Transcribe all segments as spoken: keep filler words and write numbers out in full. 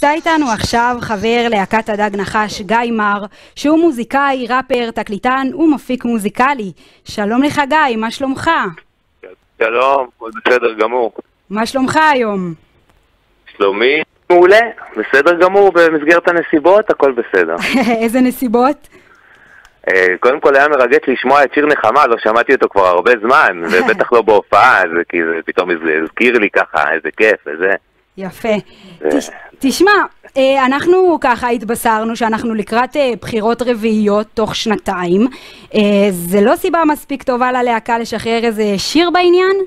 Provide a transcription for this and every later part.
נמצא איתנו עכשיו חבר להקת הדג נחש גיא מר, שהוא מוזיקאי, ראפר, תקליטן ומפיק מוזיקלי. שלום לך גיא, מה שלומך? שלום, כל בסדר גמור. מה שלומך היום? שלומי מעולה, בסדר גמור, במסגרת הנסיבות הכל בסדר. איזה נסיבות? קודם כל היה מרגש לשמוע את שיר נחמה, לא שמעתי אותו כבר הרבה זמן, ובטח לא בהופעה, כי זה פתאום הזכיר לי ככה, איזה כיף, איזה... יפה. תשמע, אנחנו ככה התבשרנו שאנחנו לקראת בחירות רביעיות תוך שנתיים. זה לא סיבה מספיק טובה ללהקה לשחרר איזה שיר בעניין?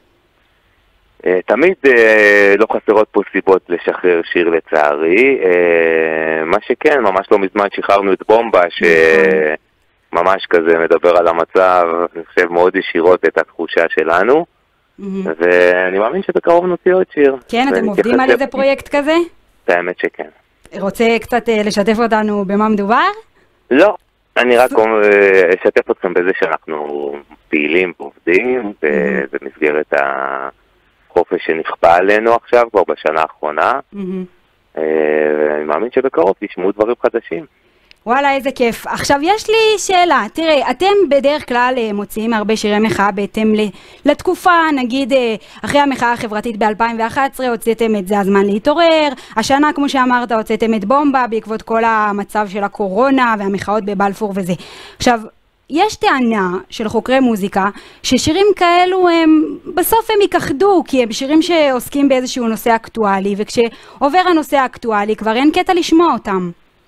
תמיד לא חסרות פה סיבות לשחרר שיר לצערי. מה שכן, ממש לא מזמן שחררנו את בומבה, שממש כזה מדבר על המצב, אני חושב מאוד ישירות את התחושה שלנו. ואני מאמין שבקרוב נוציא עוד שיר. כן, אתם עובדים על איזה פרויקט כזה? האמת שכן. רוצה קצת לשתף אותנו במה מדובר? לא, אני רק אשתף אתכם בזה שאנחנו פעילים ועובדים במסגרת החופש שנכפה עלינו עכשיו כבר בשנה האחרונה, ואני מאמין שבקרוב תשמעו דברים חדשים. וואלה, איזה כיף. עכשיו יש לי שאלה, תראה, אתם בדרך כלל מוציאים הרבה שירי מחאה בהתאם לתקופה, נגיד אחרי המחאה החברתית ב-אלפיים ואחת עשרה הוצאתם את זה הזמן להתעורר, השנה כמו שאמרת הוצאתם את בומבה בעקבות כל המצב של הקורונה והמחאות בבלפור וזה. עכשיו, יש טענה של חוקרי מוזיקה ששירים כאלו הם בסוף הם ייכחדו, כי הם שירים שעוסקים באיזשהו נושא אקטואלי, וכשעובר הנושא האקטואלי כבר אין קטע לשמוע אותם.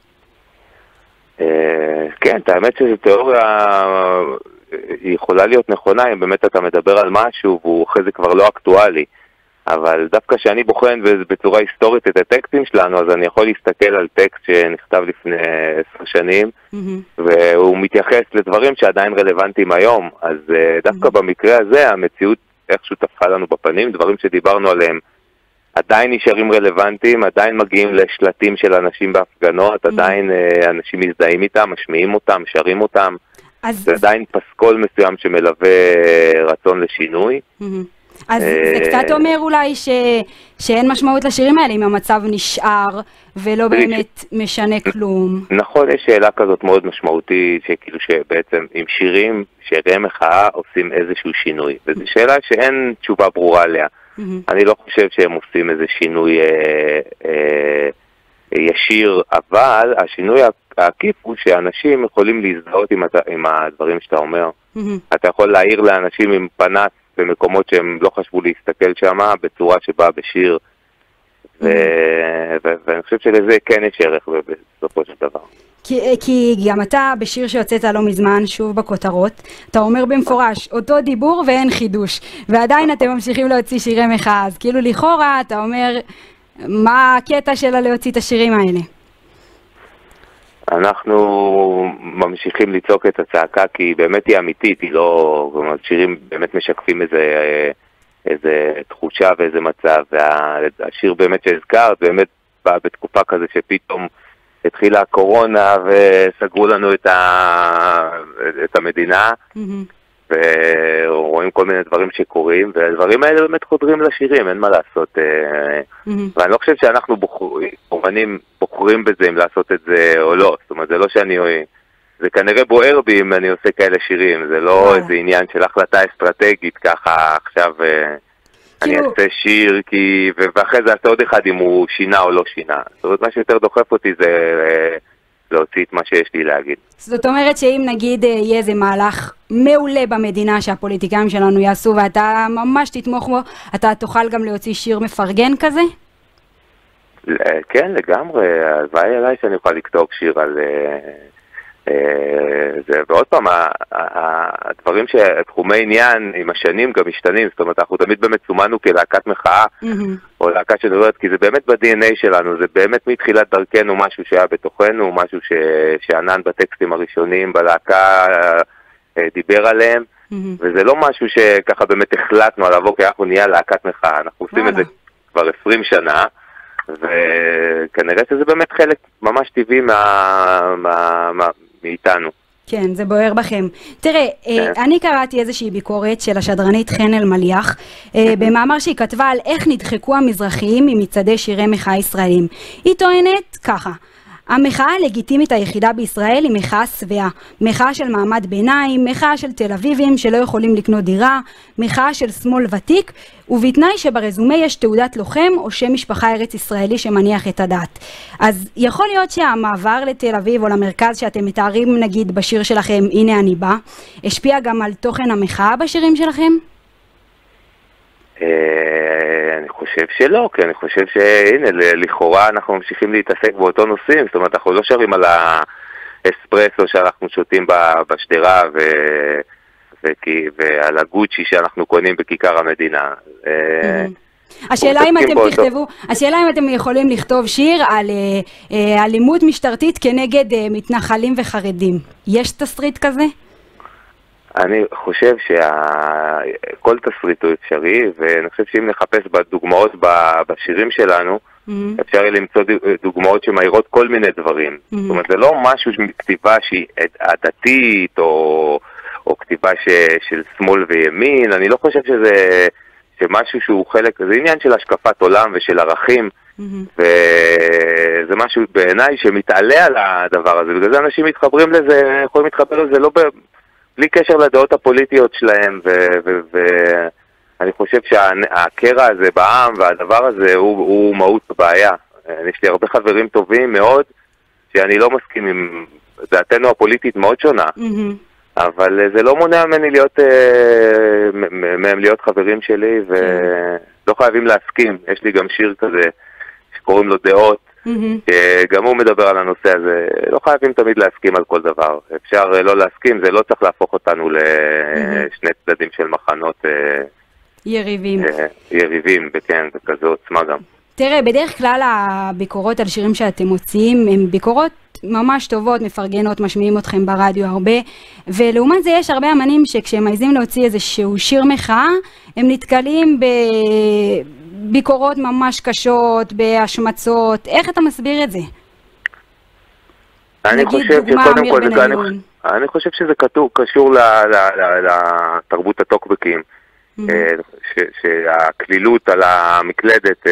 כן, האמת שזו תיאוריה יכולה להיות נכונה אם באמת אתה מדבר על משהו והוא אחרי זה כבר לא אקטואלי, אבל דווקא שאני בוחן בצורה היסטורית את הטקסטים שלנו, אז אני יכול להסתכל על טקסט שנכתב לפני עשר שנים והוא מתייחס לדברים שעדיין רלוונטיים היום, אז דווקא במקרה הזה המציאות איכשהו תפחה לנו בפנים, דברים שדיברנו עליהם עדיין נשארים רלוונטיים, עדיין מגיעים לשלטים של אנשים בהפגנות, עדיין אנשים מזדהים איתם, משמיעים אותם, שרים אותם. זה עדיין פסקול מסוים שמלווה רצון לשינוי. אז זה קצת אומר אולי שאין משמעות לשירים האלה אם המצב נשאר ולא באמת משנה כלום. נכון, יש שאלה כזאת מאוד משמעותית, שכאילו שבעצם עם שירים, שירי מחאה עושים איזשהו שינוי, וזו שאלה שאין תשובה ברורה עליה. אני לא חושב שהם עושים איזה שינוי אה, אה, ישיר, אבל השינוי העקיף הוא שאנשים יכולים להזדהות עם, עם הדברים שאתה אומר. אתה יכול להעיר לאנשים עם פנס במקומות שהם לא חשבו להסתכל שם, בצורה שבאה בשיר, ו, ו, ואני חושב שלזה כן יש ערך בסופו של דבר. כי, כי גם אתה בשיר שיוצאת לא מזמן, שוב בכותרות, אתה אומר במפורש, אותו דיבור ואין חידוש, ועדיין אתם ממשיכים להוציא שירי מחאה, אז כאילו לכאורה אתה אומר, מה הקטע שלה להוציא את השירים האלה? אנחנו ממשיכים לצעוק את הצעקה, כי היא באמת היא אמיתית, היא לא, שירים באמת משקפים איזה, איזה תחושה ואיזה מצב, והשיר באמת שהזכרת, באמת בא בתקופה כזה שפתאום התחילה הקורונה וסגרו לנו את, ה... את המדינה, mm-hmm. ורואים כל מיני דברים שקורים, והדברים האלה באמת חודרים לשירים, אין מה לעשות. Mm-hmm. ואני לא חושב שאנחנו בוחרים, אומנים בוחרים בזה אם לעשות את זה או לא, זאת אומרת, זה לא שאני, זה כנראה בוער בי אם אני עושה כאלה שירים, זה לא איזה עניין של החלטה אסטרטגית ככה עכשיו... אני אעשה שיר, כי... ואחרי זה אעשה עוד אחד אם הוא שינה או לא שינה. זאת אומרת, מה שיותר דוחף אותי זה להוציא את מה שיש לי להגיד. זאת אומרת שאם נגיד יהיה איזה מהלך מעולה במדינה שהפוליטיקאים שלנו יעשו ואתה ממש תתמוך בו, אתה תוכל גם להוציא שיר מפרגן כזה? כן, לגמרי. הלוואי עליי שאני אוכל לכתוב שיר על... זה, ועוד פעם, הדברים שתחומי עניין עם השנים גם משתנים, זאת אומרת, אנחנו תמיד באמת סומנו כלהקת מחאה, או להקה שדברת, כי זה באמת ב-די אן איי שלנו, זה באמת מתחילת דרכנו משהו שהיה בתוכנו, משהו שענן בטקסטים הראשונים בלהקה דיבר עליהם, וזה לא משהו שככה באמת החלטנו עליו, כי אנחנו נהיה להקת מחאה, אנחנו עושים את זה כבר עשרים שנה, וכנראה שזה באמת חלק ממש טבעי מה... מה... מאיתנו. כן, זה בוער בכם. תראה, אני קראתי איזושהי ביקורת של השדרנית חן אלמליח, במאמר שהיא כתבה על איך נדחקו המזרחיים ממצעדי שירי מחאה ישראלים. היא טוענת ככה, המחאה הלגיטימית היחידה בישראל היא מחאה שבעה, מחאה של מעמד ביניים, מחאה של תל אביבים שלא יכולים לקנות דירה, מחאה של שמאל ותיק, ובתנאי שברזומה יש תעודת לוחם או שם משפחה ארץ ישראלי שמניח את הדעת. אז יכול להיות שהמעבר לתל אביב או למרכז שאתם מתארים נגיד בשיר שלכם, הנה אני בא, השפיע גם על תוכן המחאה בשירים שלכם? אני חושב שלא, כי אני חושב שהנה, לכאורה אנחנו ממשיכים להתעסק באותו נושאים, זאת אומרת, אנחנו לא שרים על האספרסו שאנחנו שותים בשדרה ועל הגוצ'י שאנחנו קונים בכיכר המדינה. השאלה אם אתם תכתבו, השאלה אם אתם יכולים לכתוב שיר על אלימות משטרתית כנגד מתנחלים וחרדים. יש תסריט כזה? אני חושב שכל תסריט הוא אפשרי, ואני חושב שאם נחפש בדוגמאות בשירים שלנו, אפשר למצוא דוגמאות שמאירות כל מיני דברים. זאת אומרת, זה לא משהו מכתיבה שהיא עדתית, או כתיבה של שמאל וימין. אני לא חושב שזה משהו שהוא חלק, זה עניין של השקפת עולם ושל ערכים, וזה משהו בעיניי שמתעלה על הדבר הזה. בגלל זה אנשים מתחברים לזה, יכולים להתחבר לזה לא ב... בלי קשר לדעות הפוליטיות שלהם, ואני חושב שהקרע הזה בעם והדבר הזה הוא, הוא מהות הבעיה. יש לי הרבה חברים טובים מאוד, שאני לא מסכים עם דעתנו הפוליטית מאוד שונה, אבל זה לא מונע ממני להיות, מהם להיות חברים שלי, ולא חייבים להסכים. יש לי גם שיר כזה שקוראים לו דעות, גם הוא מדבר על הנושא הזה. לא חייבים תמיד להסכים על כל דבר. אפשר לא להסכים, זה לא צריך להפוך אותנו לשני צדדים של מחנות יריבים. יריבים, וכן, וכזו עוצמה גם. תראה, בדרך כלל הביקורות על שירים שאתם מוציאים הן ביקורות ממש טובות, מפרגנות, משמיעים אתכם ברדיו הרבה, ולעומת זה יש הרבה אמנים שכשהם מעיזים להוציא איזשהו שיר מחאה, הם נתקלים בביקורות ממש קשות, בהשמצות. איך אתה מסביר את זה? אני חושב שקודם כל, אני חושב שזה קשור לתרבות הטוקבקים, שהכלילות על המקלדת,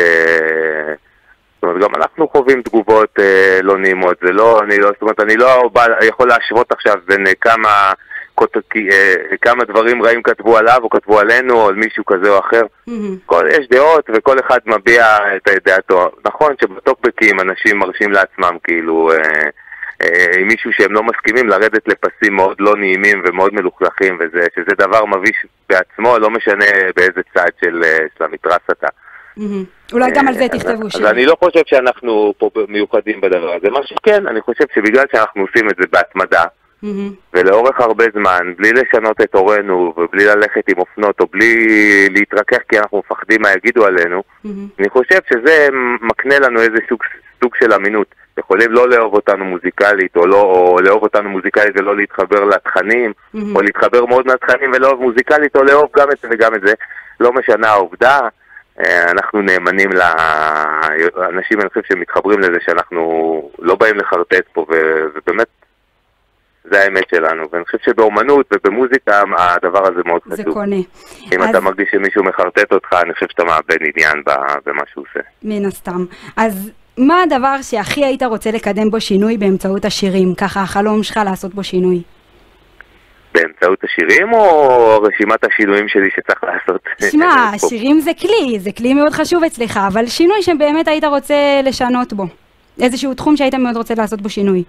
זאת אומרת, גם אנחנו חווים תגובות אה, לא נעימות, זה לא, אני לא, זאת אומרת, אני לא בא, יכול להשוות עכשיו בין כמה, אה, כמה דברים רעים כתבו עליו או כתבו עלינו או על מישהו כזה או אחר. Mm-hmm. כל, יש דעות וכל אחד מביע את דעתו. נכון שבטוקבקים אנשים מרשים לעצמם כאילו, אה, אה, עם מישהו שהם לא מסכימים לרדת לפסים מאוד לא נעימים ומאוד מלוכלכים, וזה, שזה דבר מביש בעצמו, לא משנה באיזה צד של, של המתרס אתה. אולי גם על זה תכתבו שיר. אז אני לא חושב שאנחנו פה מיוחדים בדבר הזה. מה שכן, אני חושב שבגלל שאנחנו עושים את זה בהתמדה, ולאורך הרבה זמן, בלי לשנות את הורנו, ובלי ללכת עם אופנות, או בלי להתרכך כי אנחנו מפחדים מה יגידו עלינו, אני חושב שזה מקנה לנו איזה סוג של אמינות. יכולים לא לאהוב אותנו מוזיקלית, או, לא, או לאהוב אותנו מוזיקלית ולא להתחבר לתכנים, או להתחבר מאוד מהתכנים ולאהוב מוזיקלית, או לאהוב גם את זה וגם את זה. לא משנה העובדה. אנחנו נאמנים לאנשים, אני חושב שמתחברים לזה שאנחנו לא באים לחרטט פה, ובאמת זה האמת שלנו. ואני חושב שבאומנות ובמוזיקה הדבר הזה מאוד חשוב. זה קונה. אם אתה מרגיש שמישהו מחרטט אותך, אני חושב שאתה מאבד עניין במה שהוא עושה. מן הסתם. אז מה הדבר שהכי היית רוצה לקדם בו שינוי באמצעות השירים? ככה החלום שלך לעשות בו שינוי. באמצעות השירים או רשימת השינויים שלי שצריך לעשות? תשמע, שירים זה כלי, זה כלי מאוד חשוב אצלך, אבל שינוי שבאמת היית רוצה לשנות בו. איזשהו תחום שהיית מאוד רוצה לעשות בו שינוי.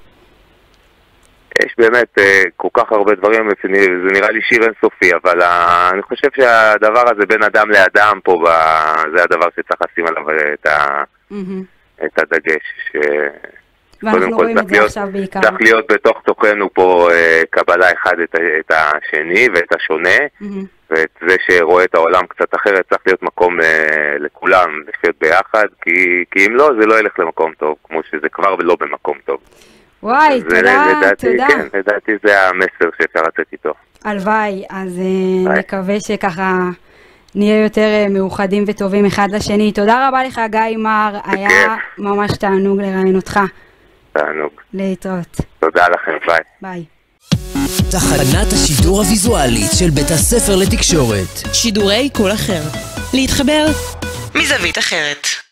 יש באמת כל כך הרבה דברים, זה נראה לי שיר אינסופי, אבל אני חושב שהדבר הזה בין אדם לאדם פה, זה הדבר שצריך לשים עליו את הדגש. ואנחנו רואים את זה עכשיו בעיקר. צריך להיות בתוך תוכנו פה קבלה אחד את השני ואת השונה, ואת זה שרואה את העולם קצת אחרת, צריך להיות מקום לכולם, לחיות ביחד, כי אם לא, זה לא ילך למקום טוב, כמו שזה כבר ולא במקום טוב. וואי, תודה, תודה. כן, לדעתי זה המסר שאפשר לצאת איתו. הלוואי, אז נקווה שככה נהיה יותר מאוחדים וטובים אחד לשני. תודה רבה לך גיא מר, היה ממש תענוג לראיין אותך. תענוג. להתראות. תודה לכם, ביי. ביי. תחנת השידור הוויזואלית של בית הספר לתקשורת. שידורי קול אחר. להתחבר מזווית אחרת.